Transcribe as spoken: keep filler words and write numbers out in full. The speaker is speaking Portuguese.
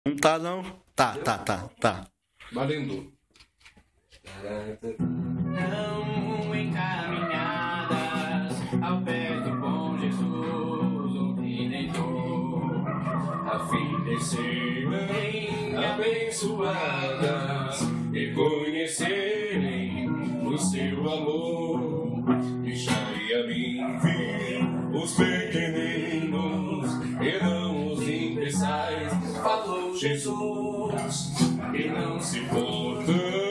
Não tá, não? Tá, tá, tá, tá. Valendo. Não encaminhadas ao pé do bom Jesus, o Redentor, a fim de serem abençoadas e conhecerem o seu amor. Deixai a mim vir os pequeninos e não os impeçais, falou Jesus, e não se portam